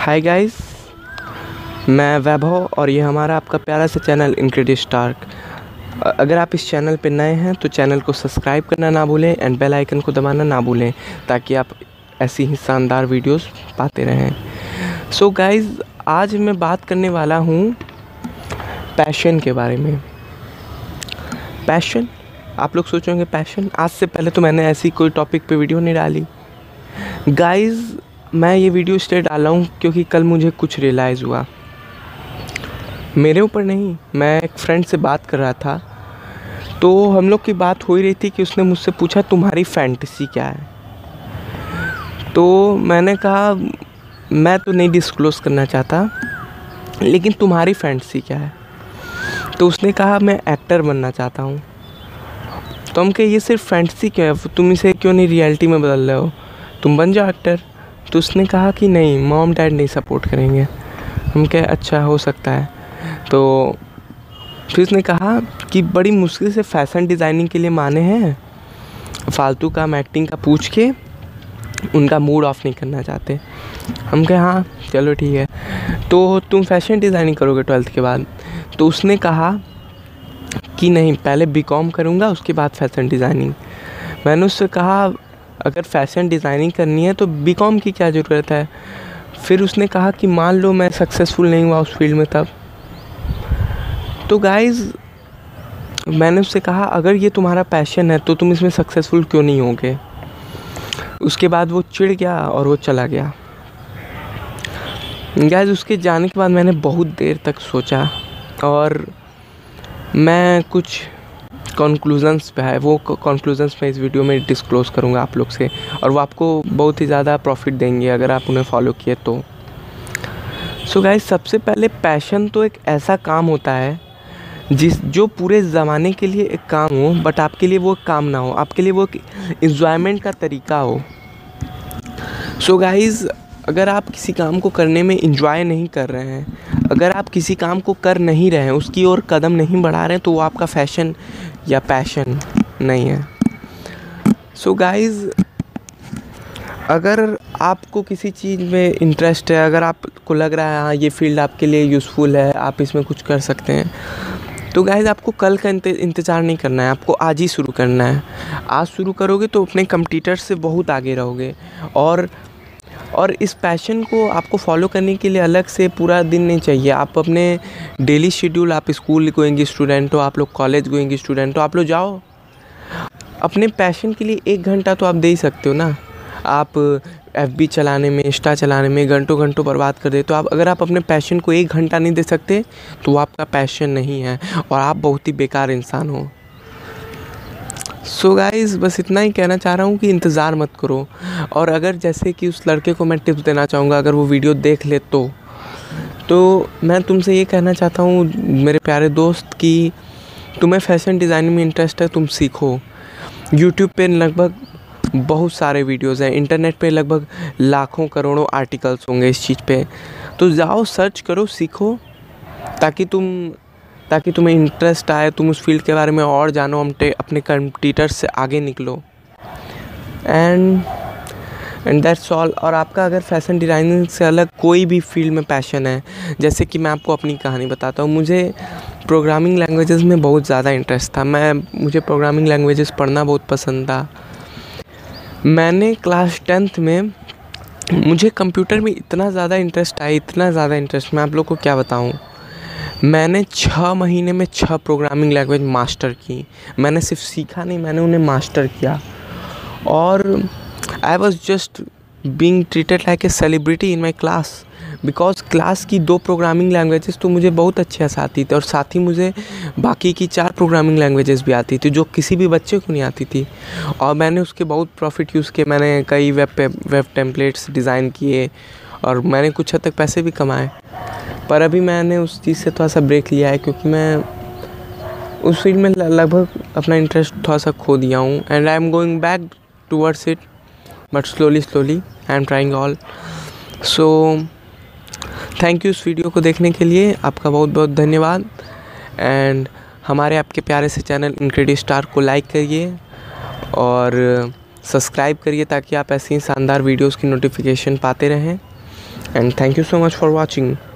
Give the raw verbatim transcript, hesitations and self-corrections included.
Hi guys, मैं वैभव और ये हमारा आपका प्यारा सा चैनल इंक्रेडिबल स्टार्क। अगर आप इस चैनल पे नए हैं तो चैनल को सब्सक्राइब करना ना भूलें एंड बेल आइकन को दबाना ना भूलें ताकि आप ऐसी ही शानदार वीडियोस पाते रहें। सो गाइस, आज मैं बात करने वाला हूँ पैशन के बारे में। पैशन, आप लोग सोचेंगे पैशन, आज से पहले तो मैंने ऐसी कोई टॉपिक पे वीडियो नहीं डाली। गाइस, मैं ये वीडियो इसलिए डाला हूँ क्योंकि कल मुझे कुछ रियलाइज़ हुआ, मेरे ऊपर नहीं। मैं एक फ्रेंड से बात कर रहा था तो हम लोग की बात हो ही रही थी कि उसने मुझसे पूछा तुम्हारी फैंटेसी क्या है। तो मैंने कहा मैं तो नहीं डिस्क्लोज़ करना चाहता, लेकिन तुम्हारी फैंटेसी क्या है। तो उसने कहा मैं एक्टर बनना चाहता हूँ। तो हम कहे ये सिर्फ फैंटेसी क्यों है, तुम इसे क्यों नहीं रियलिटी में बदल रहे हो, तुम बन जाओ एक्टर। तो उसने कहा कि नहीं, मॉम डैड नहीं सपोर्ट करेंगे। हम कहे अच्छा, हो सकता है। तो फिर उसने कहा कि बड़ी मुश्किल से फैशन डिज़ाइनिंग के लिए माने हैं, फालतू का हम एक्टिंग का पूछ के उनका मूड ऑफ नहीं करना चाहते। हम कहे हाँ चलो ठीक है, तो तुम फैशन डिज़ाइनिंग करोगे ट्वेल्थ के बाद। तो उसने कहा कि नहीं, पहले बी कॉम करूँगा उसके बाद फैशन डिज़ाइनिंग। मैंने उससे कहा अगर फैशन डिज़ाइनिंग करनी है तो बी कॉम की क्या ज़रूरत है। फिर उसने कहा कि मान लो मैं सक्सेसफुल नहीं हुआ उस फील्ड में तब। तो गाइज़, मैंने उससे कहा अगर ये तुम्हारा पैशन है तो तुम इसमें सक्सेसफुल क्यों नहीं होगे। उसके बाद वो चिढ़ गया और वो चला गया। गाइज़, उसके जाने के बाद मैंने बहुत देर तक सोचा और मैं कुछ कंक्लूजन्स पे है, वो कंक्लूजन्स मैं इस वीडियो में डिस्क्लोज़ करूँगा आप लोग से, और वो आपको बहुत ही ज़्यादा प्रॉफिट देंगे अगर आप उन्हें फॉलो किए तो। सो गाइस, सबसे पहले पैशन तो एक ऐसा काम होता है जिस जो पूरे ज़माने के लिए एक काम हो, बट आपके लिए वो काम ना हो, आपके लिए वो इन्जॉयमेंट का तरीका हो। सो गाइस, अगर आप किसी काम को करने में इंजॉय नहीं कर रहे हैं, अगर आप किसी काम को कर नहीं रहे हैं, उसकी ओर कदम नहीं बढ़ा रहे हैं, तो वो आपका फैशन या पैशन नहीं है। सो गाइस, अगर आपको किसी चीज़ में इंटरेस्ट है, अगर आपको लग रहा है हाँ ये फील्ड आपके लिए यूज़फुल है, आप इसमें कुछ कर सकते हैं, तो गाइस आपको कल का इंतज़ार नहीं करना है, आपको आज ही शुरू करना है। आज शुरू करोगे तो अपने कंपटीटर से बहुत आगे रहोगे। और और इस पैशन को आपको फॉलो करने के लिए अलग से पूरा दिन नहीं चाहिए। आप अपने डेली शेड्यूल, आप स्कूल गोइंग स्टूडेंट हो, आप लोग कॉलेज गोइंग स्टूडेंट हो, आप लोग जाओ अपने पैशन के लिए एक घंटा तो आप दे ही सकते हो ना। आप एफ बी चलाने में, इंस्टा चलाने में घंटों घंटों बर्बाद कर दे, तो आप अगर आप अपने पैशन को एक घंटा नहीं दे सकते तो वो आपका पैशन नहीं है और आप बहुत ही बेकार इंसान हो। सो so गाइज़, बस इतना ही कहना चाह रहा हूँ कि इंतज़ार मत करो। और अगर जैसे कि उस लड़के को मैं टिप्स देना चाहूँगा, अगर वो वीडियो देख ले तो तो मैं तुमसे ये कहना चाहता हूँ मेरे प्यारे दोस्त कि तुम्हें फैशन डिज़ाइनिंग में इंटरेस्ट है, तुम सीखो। यूट्यूब पे लगभग बहुत सारे वीडियोज़ हैं, इंटरनेट पे लगभग लाखों करोड़ों आर्टिकल्स होंगे इस चीज़ पे। तो जाओ, सर्च करो, सीखो, ताकि तुम ताकि तुम्हें इंटरेस्ट आए, तुम उस फील्ड के बारे में और जानो, हम अपने कंपटीटर्स से आगे निकलो। And and that's all. और आपका अगर फैशन डिज़ाइनिंग से अलग कोई भी फील्ड में पैशन है, जैसे कि मैं आपको अपनी कहानी बताता हूँ, मुझे प्रोग्रामिंग लैंग्वेजेस में बहुत ज़्यादा इंटरेस्ट था। मैं मुझे प्रोग्रामिंग लैंग्वेजेस पढ़ना बहुत पसंद था। मैंने क्लास टेंथ में मुझे कंप्यूटर में इतना ज़्यादा इंटरेस्ट आया, इतना ज़्यादा इंटरेस्ट, मैं आप लोग को क्या बताऊँ। मैंने छः महीने में छः प्रोग्रामिंग लैंग्वेज मास्टर की। मैंने सिर्फ सीखा नहीं, मैंने उन्हें मास्टर किया। और I was just being treated like a celebrity in my class, because class की दो प्रोग्रामिंग लैंग्वेजेस तो मुझे बहुत अच्छे से आती थी और साथ ही मुझे बाकी की चार प्रोग्रामिंग लैंग्वेजेस भी आती थी जो किसी भी बच्चे को नहीं आती थी। और मैंने उसके बहुत प्रॉफिट यूज़ किए। मैंने कई वेब पे वेब टेम्पलेट्स डिज़ाइन किए और मैंने कुछ हद तक पैसे भी कमाए। पर अभी मैंने उस चीज़ से थोड़ा सा ब्रेक लिया है क्योंकि मैं उस फील्ड में लगभग अपना इंटरेस्ट थोड़ा सा खो दिया हूँ। And I am going back towards it, but slowly slowly I am trying all. So thank you इस वीडियो को देखने के लिए, आपका बहुत बहुत धन्यवाद। एंड हमारे आपके प्यारे से चैनल इंक्रेडिबल स्टार को लाइक करिए और सब्सक्राइब करिए ताकि आप ऐसी शानदार वीडियोस की नोटिफिकेशन पाते रहें। And thank you so much for watching.